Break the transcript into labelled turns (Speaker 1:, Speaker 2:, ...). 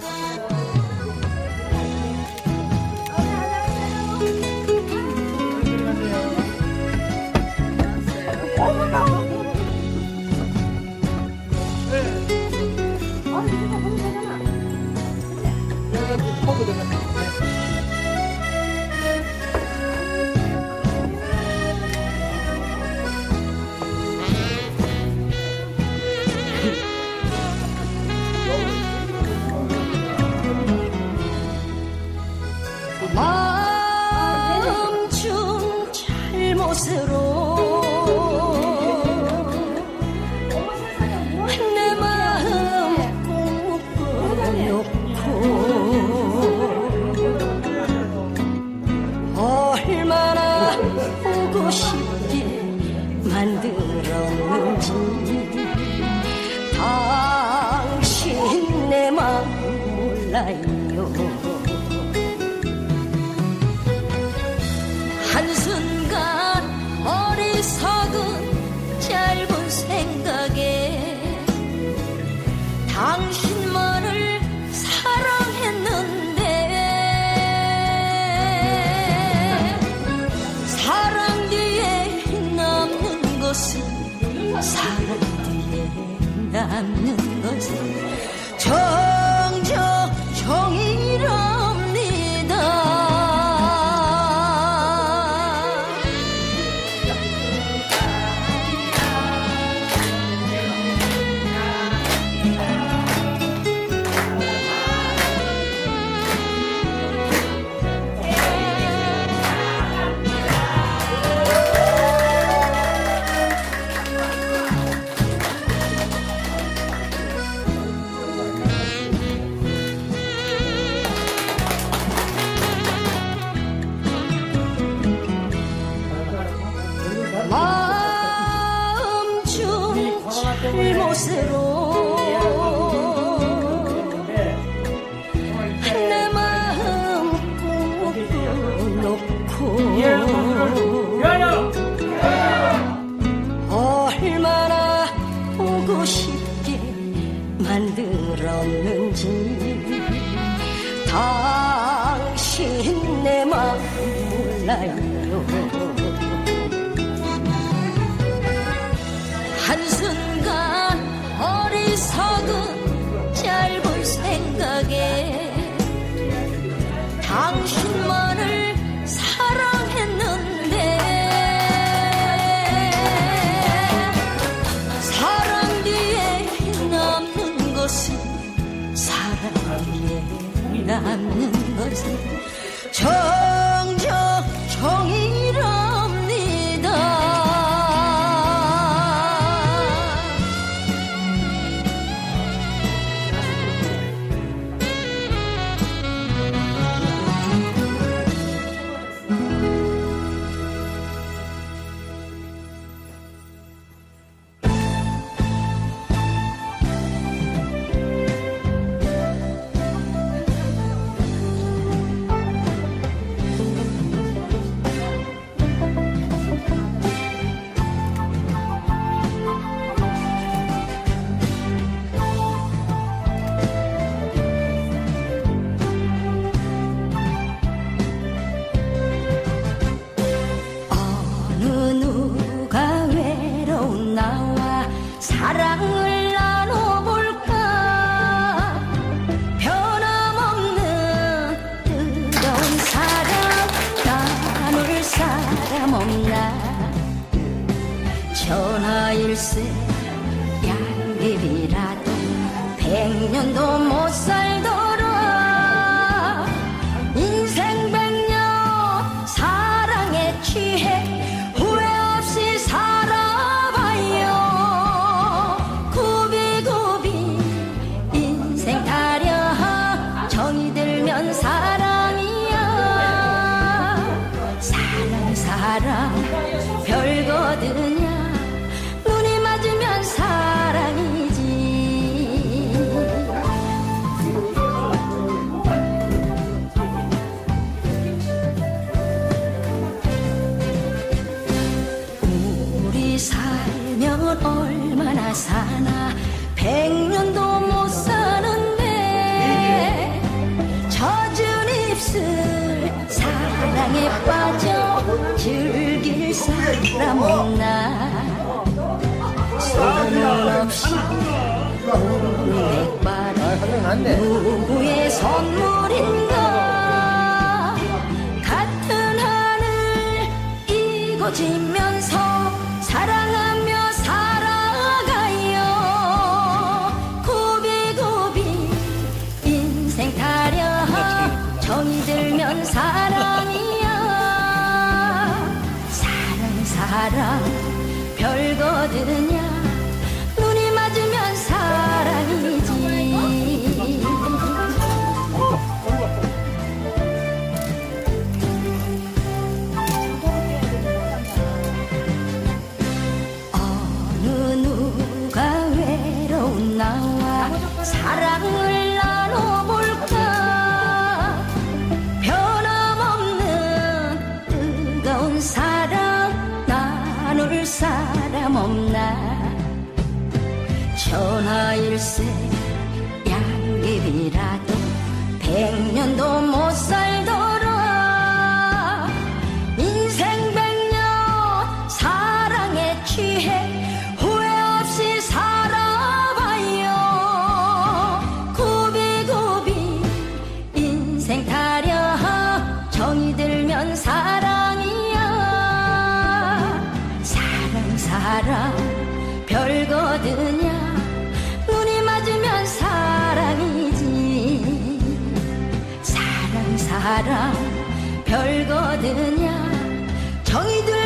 Speaker 1: 멈춘 잘못으로 내 마음 꾹 놓고 얼마나 보고 싶게 만들었는지 당신 내 마음 몰라요. 한순간 어리석은 짧은 생각에 당신만을 사랑했는데 사랑 뒤에 남는 것은 사랑 뒤에 남는 것은 정적 정이랍니다. 멈춘 잘못으로 내 마음 꾹 놓고 얼마나 보고 싶게 만들었는지 당신 내 마음 몰라요. 한순간 어리석은 짧은 생각에 당신만을 사랑했는데 사랑 뒤에 남는 것은 사랑 뒤에 남는 것은 정적 정이랍니다. 사랑을 나눠볼까. 변함없는 뜨거운 사랑 나눌 사람 없나. 전화일세 양립이라도 100년도 못 살더라. 인생 100년 사랑에 취해 후회 없이 살아봐요. 정이 들면 사랑이야. 사랑 별거드냐. 눈이 맞으면 사랑이지. 우리 살면 얼마나 사나. 100년도 못 사는데 빠져 즐길 사람 없나 소문없이 백발이 누구의 선물인가 같은 하늘 이고지면서 사랑하며 살아가요 고비고비 인생 타령 정이 들면 사랑이야 사랑 별거드냐 눈이 맞으면 사랑이지 어느 누가 외로운 나와 사랑을 나눠볼까 변함없는 뜨거운 사랑 나눌 사람 없나 천하일세 양귀비라도 100년도 못 살더라 인생 100년 사랑에 취해 후회 없이 살아봐요 고비고비 인생 타령 정이 들면 사랑이야 사랑 별거드냐 눈이 맞으면 사랑이지 사랑 별거드냐 정이 들